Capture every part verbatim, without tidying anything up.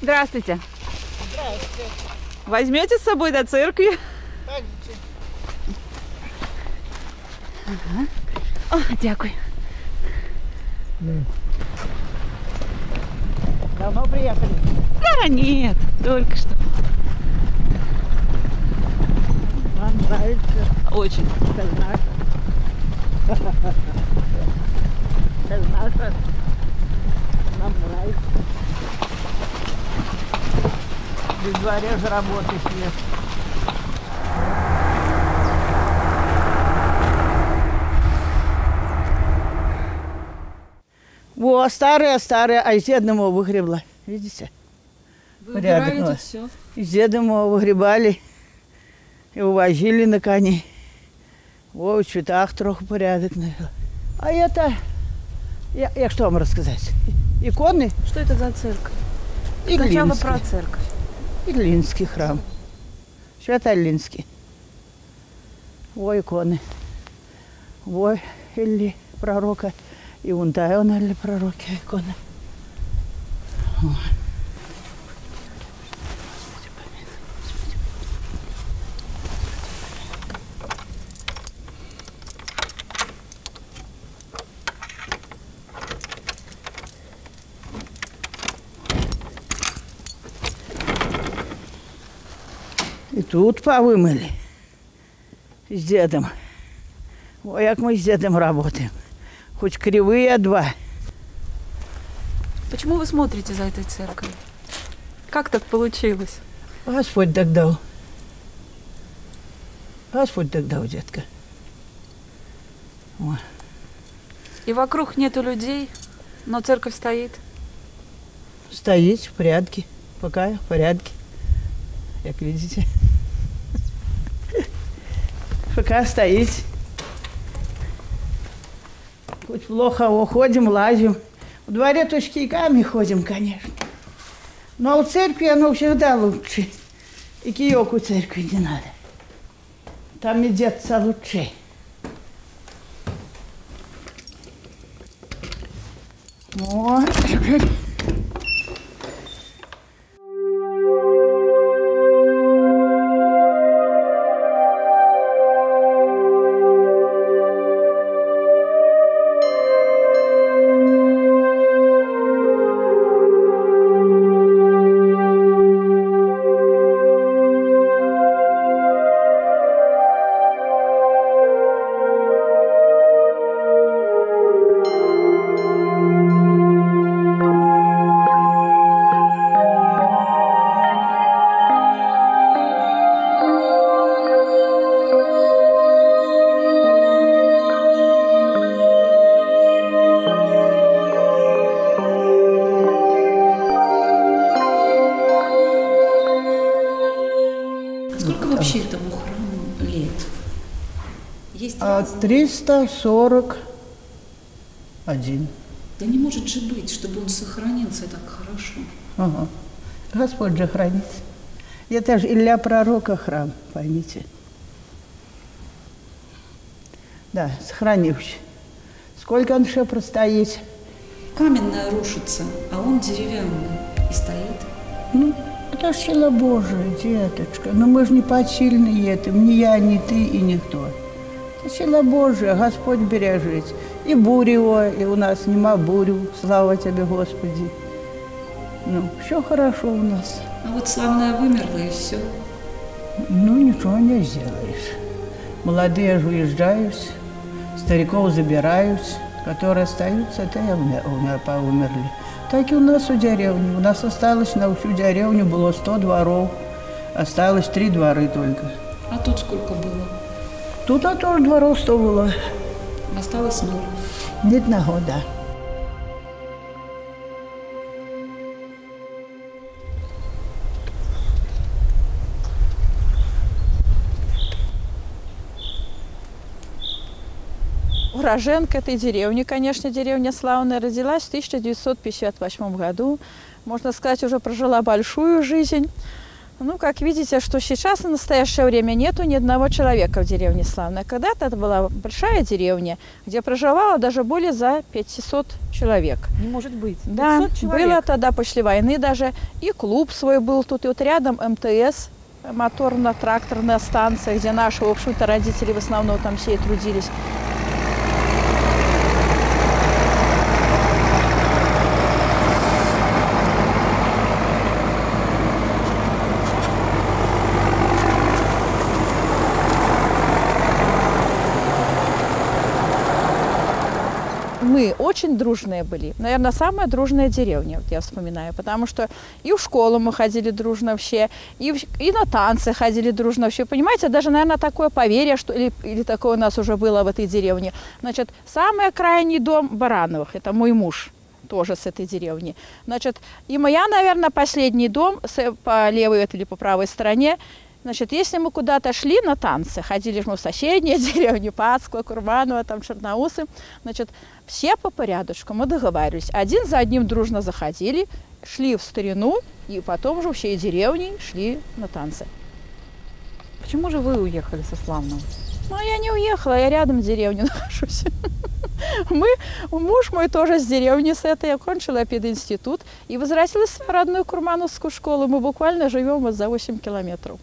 Здравствуйте. Здравствуйте. Возьмете с собой до церкви? Пойдите. Ага. О, дякую. Давно приехали? А, нет, только что. Вам нравится? Очень. Это наше. Это наше. Нам нравится. При дворе же работать нет. Во, старая-старая, а из дедного выгребла. Видите? Вы Порядок, убирали ну. тут все? Из дедного выгребали и увозили на коне. Во, в цветах трохи порядок навел. А это, я, я что вам рассказать? Иконы? Что это за церковь? Сначала Иглинский. про церковь. Иглинский храм. Свято-Илинский. Во, иконы. Во, или пророка. И вон та он, или пророки, икона. Во. И тут повымыли с дедом. Ой, как мы с дедом работаем. Хоть кривые два. Почему вы смотрите за этой церковью? Как так получилось? Господь так дал. Господь так дал, детка. Ой. И вокруг нету людей, но церковь стоит. Стоит в порядке. Пока в порядке. Как видите. Пока стоит. Хоть плохо уходим, лазим. В дворе тушкиками ходим, конечно. Но у церкви оно всегда лучше. И киёк у церкви не надо. Там идется лучше. Вот. Сколько вообще этому храму лет? Есть А разные? триста сорок один. Да не может же быть, чтобы он сохранился так хорошо. Ага. Господь же хранит. Это же Илья Пророка храм, поймите. Да, сохранивший. Сколько он еще простоит? Каменная рушится, а он деревянный и стоит. Ну, это ж сила Божия, деточка. Но мы же не посильны этим, ни я, ни ты и никто. Это сила Божия, Господь бережет. И бурь его, и у нас нема бурю, слава тебе, Господи. Ну, все хорошо у нас. А вот славная вымерла и все. Ну, ничего не сделаешь. Молодые же уезжают, стариков забирают, которые остаются, то и умер, умер, поумерли. Так и у нас у деревни. У нас осталось на всю деревню было сто дворов. Осталось три дворы только. А тут сколько было? Тут а тоже дворов сто было. Осталось ноль. Ни одного, да. Уроженка этой деревни, конечно, деревня славная, родилась в тысяча девятьсот пятьдесят восьмом году. Можно сказать, уже прожила большую жизнь. Ну, как видите, что сейчас в настоящее время нету ни одного человека в деревне Славная. Когда-то это была большая деревня, где проживало даже более за пятьсот человек. Не может быть. Да, человек. было тогда после войны даже. И клуб свой был тут, и вот рядом эм тэ эс, моторно-тракторная станция, где наши, в общем-то, родители в основном там все и трудились. Мы очень дружные были. Наверное, самая дружная деревня, вот я вспоминаю. Потому что и в школу мы ходили дружно вообще, и, в, и на танцы ходили дружно вообще. Понимаете, даже, наверное, такое поверье, что, или, или такое у нас уже было в этой деревне. Значит, самый крайний дом Барановых, это мой муж, тоже с этой деревни. Значит, и моя, наверное, последний дом с, по левой или по правой стороне. Значит, если мы куда-то шли на танцы, ходили мы в соседние деревни, Пацква, Курбанова, там Черноусы, значит, все по порядочку мы договаривались. Один за одним дружно заходили, шли в старину, и потом уже всей деревней шли на танцы. Почему же вы уехали со Славного? Ну, я не уехала, я рядом в деревне нахожусь. Мы, муж мой тоже с деревни с этой, я кончила пединститут и возвратилась в родную Курмановскую школу. Мы буквально живем вот за восемь километров.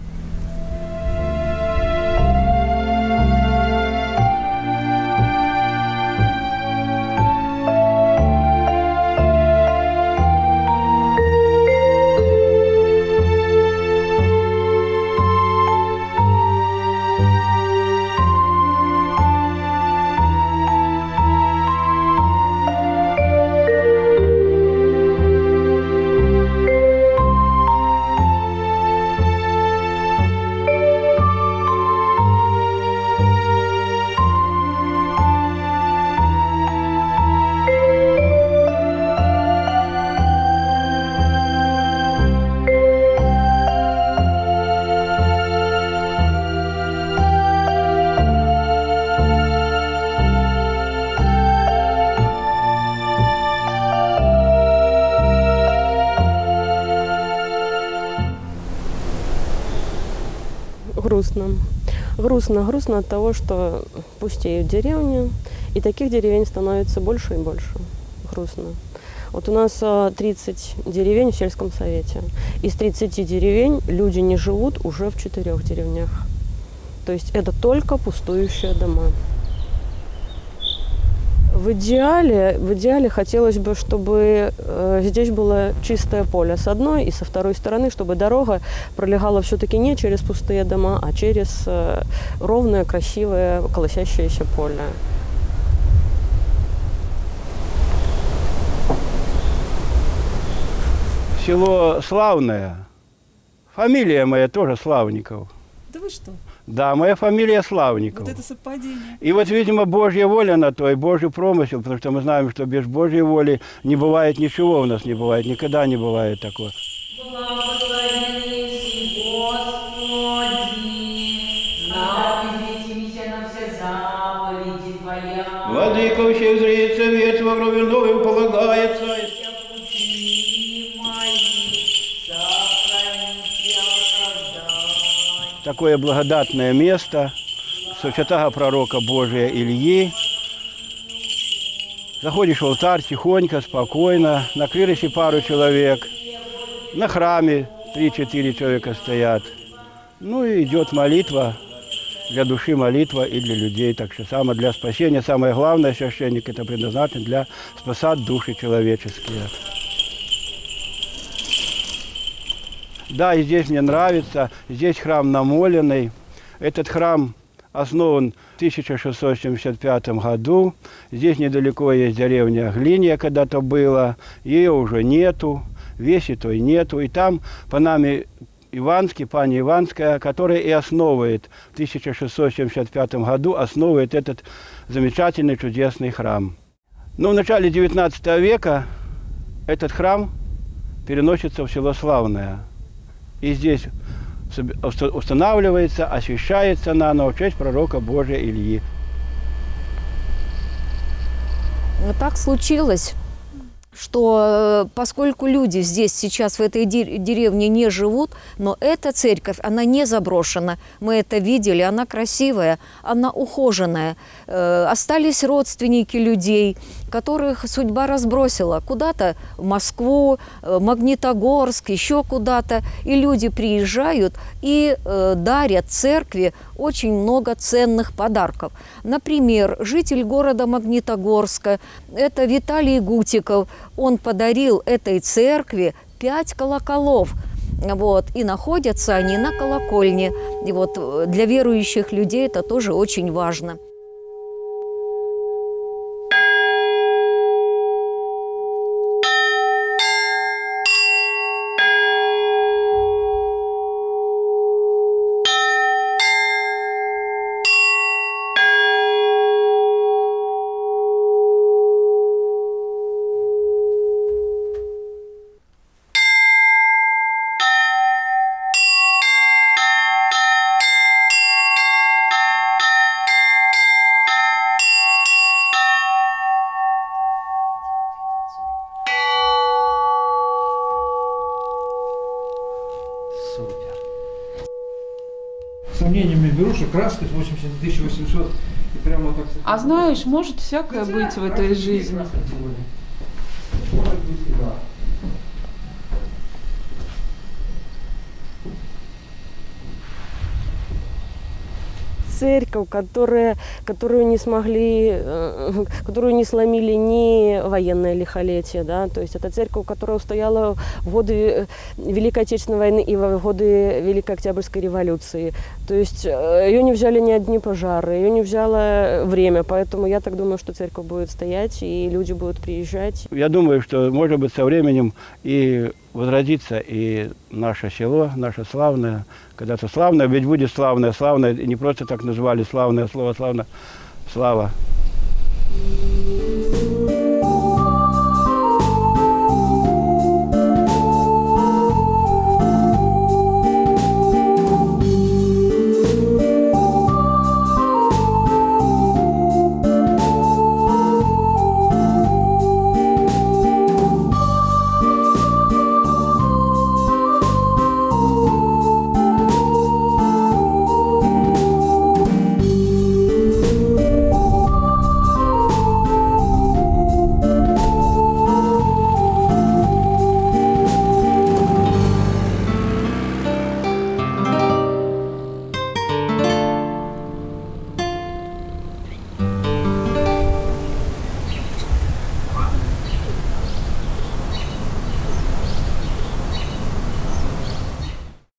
Грустно. Грустно. Грустно от того, что пустеют деревни, и таких деревень становится больше и больше. Грустно. Вот у нас тридцать деревень в сельском совете. Из тридцати деревень люди не живут уже в четырех деревнях. То есть это только пустующие дома. В идеале, в идеале хотелось бы, чтобы э, здесь было чистое поле с одной и со второй стороны, чтобы дорога пролегала все-таки не через пустые дома, а через э, ровное, красивое, колосящееся поле. Село Славное. Фамилия моя тоже Славников. Да вы что? Да, моя фамилия Славников. Вот это совпадение. И вот, видимо, Божья воля на то, и Божий промысел, потому что мы знаем, что без Божьей воли не бывает ничего у нас, не бывает, никогда не бывает такого. Владыка всех зреет совет, во гробе новым полагается. Такое благодатное место, святого пророка Божия Ильи. Заходишь в алтарь тихонько, спокойно, на клиросе пару человек, на храме три-четыре человека стоят. Ну и идет молитва, для души молитва и для людей. Так что самое для спасения, самое главное, священник, это предназначен для спасать души человеческие. Да, и здесь мне нравится, здесь храм намоленный. Этот храм основан в тысяча шестьсот семьдесят пятом году. Здесь недалеко есть деревня Глинья, когда-то была, ее уже нету, веси той нету. И там по нами Иванский, пани Иванская, которая и основывает в тысяча шестьсот семьдесят пятом году, основывает этот замечательный, чудесный храм. Но в начале девятнадцатого века этот храм переносится в село Славное. И здесь устанавливается, освящается наново в честь пророка Божия Ильи. Так случилось, что поскольку люди здесь сейчас в этой деревне не живут, но эта церковь, она не заброшена. Мы это видели, она красивая, она ухоженная. Остались родственники людей, которых судьба разбросила куда-то в Москву, Магнитогорск, еще куда-то. И люди приезжают и дарят церкви очень много ценных подарков. Например, житель города Магнитогорска, это Виталий Гутиков, он подарил этой церкви пять колоколов. Вот, и находятся они на колокольне. И вот для верующих людей это тоже очень важно. Сомнениями беру, что краска восемьдесят тысяч восемьсот и прямо так. А знаешь, может всякое быть в этой жизни. Может быть, и да. Церковь, которая, которую не смогли, которую не сломили ни военное лихолетие, да, то есть это церковь, которая устояла в годы Великой Отечественной войны и в годы Великой Октябрьской революции. То есть ее не взяли ни одни пожары, ее не взяло время, поэтому я так думаю, что церковь будет стоять и люди будут приезжать. Я думаю, что, может быть, со временем и возродится и наше село, наше славное, когда-то славное, ведь будет славное, славное, не просто так назвали славное слово, славное, слава.